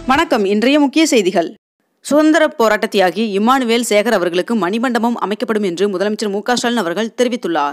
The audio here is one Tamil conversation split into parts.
வணக்கம். இன்றைய முக்கிய செய்திகள். சுதந்திர போராட்ட தியாகி இம்மானுவேல் சேகர் அவர்களுக்கு மணிமண்டபம் அமைக்கப்படும் என்று முதலமைச்சர் மு.க.ஸ்டாலின் அவர்கள் தெரிவித்துள்ளார்.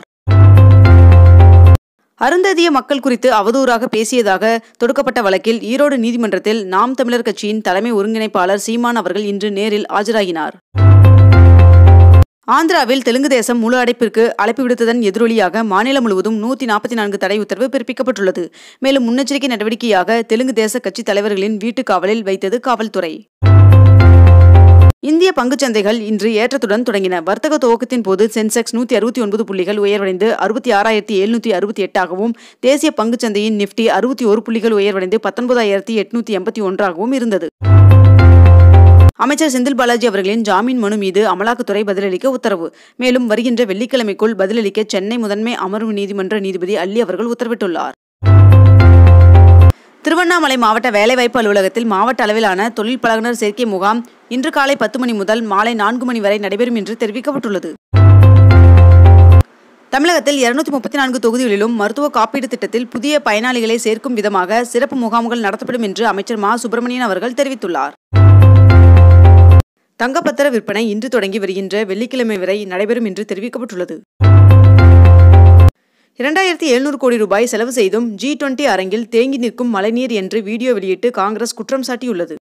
அருந்ததிய மக்கள் குறித்து அவதூறாக பேசியதாக தொடுக்கப்பட்ட வழக்கில் ஈரோடு நீதிமன்றத்தில் நாம் தமிழர் கட்சியின் தலைமை ஒருங்கிணைப்பாளர் சீமான் அவர்கள் இன்று நேரில் ஆஜராகினார். ஆந்திராவில் தெலுங்கு தேசம் முழு அடைப்பிற்கு அழைப்பு விடுத்ததன் எதிரொலியாக மாநிலம் முழுவதும் 144 தடை உத்தரவு பிறப்பிக்கப்பட்டுள்ளது. மேலும் முன்னெச்சரிக்கை நடவடிக்கையாக தெலுங்கு தேச கட்சி தலைவர்களின் வீட்டு காவலில் வைத்தது காவல்துறை. இந்திய பங்குச்சந்தைகள் இன்று ஏற்றத்துடன் தொடங்கின. வர்த்தக துவக்கத்தின் போது சென்செக்ஸ் 169 புள்ளிகள் உயர்வடைந்து 66,768ஆகவும், தேசிய பங்குச்சந்தையின் நிப்டி 61 புள்ளிகள் உயர்வடைந்து 19,881ஆகவும் இருந்தது. அமைச்சர் செந்தில் பாலாஜி அவர்களின் ஜாமீன் மனு மீது அமலாக்கத்துறை பதிலளிக்க உத்தரவு. மேலும் வருகின்ற வெள்ளிக்கிழமைக்குள் பதிலளிக்க சென்னை முதன்மை அமர்வு நீதிமன்ற நீதிபதி அல்லி அவர்கள் உத்தரவிட்டுள்ளார். திருவண்ணாமலை மாவட்ட வேலைவாய்ப்பு அலுவலகத்தில் மாவட்ட அளவிலான தொழில் பழகுனர் சேர்க்கை முகாம் இன்று காலை 10 மணி முதல் மாலை 4 மணி வரை நடைபெறும் என்று தெரிவிக்கப்பட்டுள்ளது. தமிழகத்தில் 234 தொகுதிகளிலும் மருத்துவ காப்பீடு திட்டத்தில் புதிய பயனாளிகளை சேர்க்கும் விதமாக சிறப்பு முகாம்கள் நடத்தப்படும் என்று அமைச்சர் மா. சுப்பிரமணியன் அவர்கள் தெரிவித்துள்ளார். தங்கப்பத்திர விற்பனை இன்று தொடங்கி வருகின்ற வெள்ளிக்கிழமை வரை நடைபெறும் என்று தெரிவிக்கப்பட்டுள்ளது. 2700 கோடி ரூபாய் செலவு செய்தும் G20 அரங்கில் தேங்கி நிற்கும் மழைநீர் என்று வீடியோ வெளியிட்டு காங்கிரஸ் குற்றம் சாட்டியுள்ளது.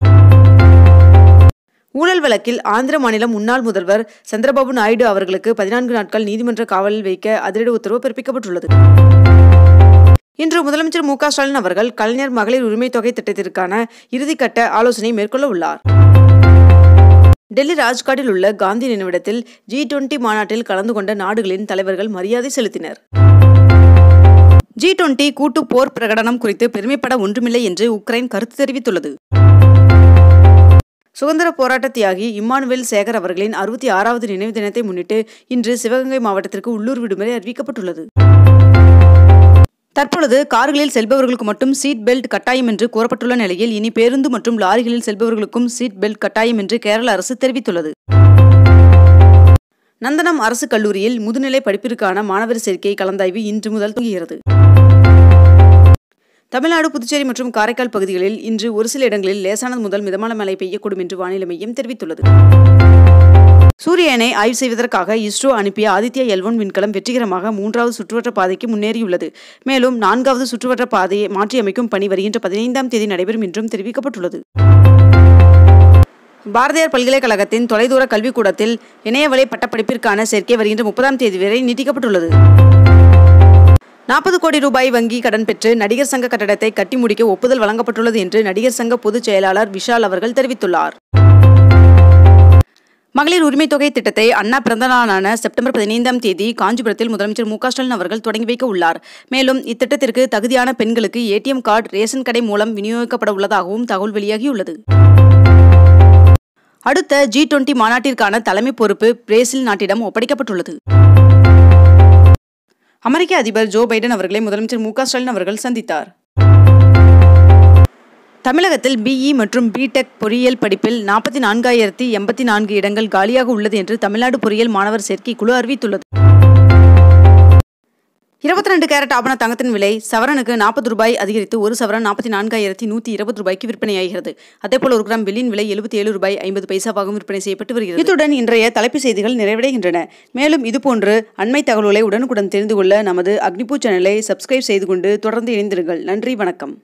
ஊழல் வழக்கில் ஆந்திர மாநில முன்னாள் முதல்வர் சந்திரபாபு நாயுடு அவர்களுக்கு 14 நாட்கள் நீதிமன்ற காவலில் வைக்க அதிரடி உத்தரவு பிறப்பிக்கப்பட்டுள்ளது. இன்று முதலமைச்சர் மு.க.ஸ்டாலின் அவர்கள் கலைஞர் மகளிர் உரிமை தொகை திட்டத்திற்கான இறுதிக்கட்ட ஆலோசனை மேற்கொள்ள உள்ளார். டெல்லி ராஜ்காட்டில் உள்ள காந்தி நினைவிடத்தில் G20 மாநாட்டில் கலந்து கொண்ட நாடுகளின் தலைவர்கள் மரியாதை செலுத்தினர். G20 கூட்டு போர் பிரகடனம் குறித்து பெருமைப்பட ஒன்றுமில்லை என்று உக்ரைன் கருத்து தெரிவித்துள்ளது. சுதந்திர போராட்ட தியாகி இம்மானுவேல் சேகர் அவர்களின் 66வது நினைவு தினத்தை முன்னிட்டு இன்று சிவகங்கை மாவட்டத்திற்கு உள்ளூர் விடுமுறை அறிவிக்கப்பட்டுள்ளது. தற்பொழுது கார்களில் செல்பவர்களுக்கு மட்டும் சீட் பெல்ட் கட்டாயம் என்று கூறப்பட்டுள்ள நிலையில் இனி பேருந்து மற்றும் லாரிகளில் செல்பவர்களுக்கும் சீட் பெல்ட் கட்டாயம் என்று கேரள அரசு தெரிவித்துள்ளது. நந்தனம் அரசு கல்லூரியில் முதுநிலை படிப்பிற்கான மாணவர் சேர்க்கை கலந்தாய்வு இன்று முதல் துவங்குகிறது. தமிழ்நாடு, புதுச்சேரி மற்றும் காரைக்கால் பகுதிகளில் இன்று ஒரு சில இடங்களில் லேசானது முதல் மிதமான மழை பெய்யக்கூடும் என்று வானிலை மையம் தெரிவித்துள்ளது. சூரியனை ஆய்வு செய்வதற்காக இஸ்ரோ அனுப்பிய ஆதித்யா L1 விண்கலம் வெற்றிகரமாக 3வது சுற்றுவட்ட பாதைக்கு முன்னேறியுள்ளது. மேலும் 4வது சுற்றுவட்ட பாதையை மாற்றியமைக்கும் பணி வருகின்ற 15ஆம் தேதி நடைபெறும் என்றும் தெரிவிக்கப்பட்டுள்ளது. பாரதியார் பல்கலைக்கழகத்தின் தொலைதூர கல்விக்கூடத்தில் இணையவழி பட்டப்படிப்பிற்கான சேர்க்கை வருகின்ற 30ஆம் தேதி வரை நீட்டிக்கப்பட்டுள்ளது. 40 கோடி ரூபாய் வங்கி கடன் பெற்று நடிகர் சங்க கட்டடத்தை கட்டி முடிக்க ஒப்புதல் வழங்கப்பட்டுள்ளது என்று நடிகர் சங்க பொதுச் செயலாளர் விஷால் அவர்கள் தெரிவித்துள்ளார். மகளிர் உரிமை தொகை திட்டத்தை அண்ணா பிறந்த நாளான செப்டம்பர் 15ஆம் தேதி காஞ்சிபுரத்தில் முதலமைச்சர் மு.க.ஸ்டாலின் அவர்கள் தொடங்கி வைக்க உள்ளார். மேலும் இத்திட்டத்திற்கு தகுதியான பெண்களுக்கு ATM கார்டு ரேஷன் கடை மூலம் விநியோகிக்கப்பட உள்ளதாகவும் தகவல் வெளியாகியுள்ளது. அடுத்த G20 மாநாட்டிற்கான தலைமை பொறுப்பு பிரேசில் நாட்டிடம் ஒப்படைக்கப்பட்டுள்ளது. அமெரிக்க அதிபர் ஜோ பைடன் அவர்களை முதலமைச்சர் மு.க.ஸ்டாலின் அவர்கள் சந்தித்தார். தமிழகத்தில் BE மற்றும் BTech பொறியியல் படிப்பில் 44,084 இடங்கள் காலியாக உள்ளது என்று தமிழ்நாடு பொறியியல் மாணவர் சேர்க்கை குழு அறிவித்துள்ளது. 22 கேரட் ஆபண தங்கத்தின் விலை சவரனுக்கு 40 ரூபாய் அதிகரித்து ஒரு சவரன் 44,120 ரூபாய்க்கு விற்பனையாகிறது. அதேபோல் 1 கிராம் வெள்ளியின் விலை 77 ரூபாய் 50 பைசாவாகவும் விற்பனை செய்யப்பட்டு வருகிறது. இத்துடன் இன்றைய தலைப்புச் செய்திகள் நிறைவடைகின்றன. மேலும் இதுபோன்று அண்மை தகவல்களை உடனுக்குடன் தெரிந்து கொள்ள நமது அக்னிபூ சேனலை சப்ஸ்கிரைப் செய்து கொண்டு தொடர்ந்து இணைந்திருங்கள். நன்றி, வணக்கம்.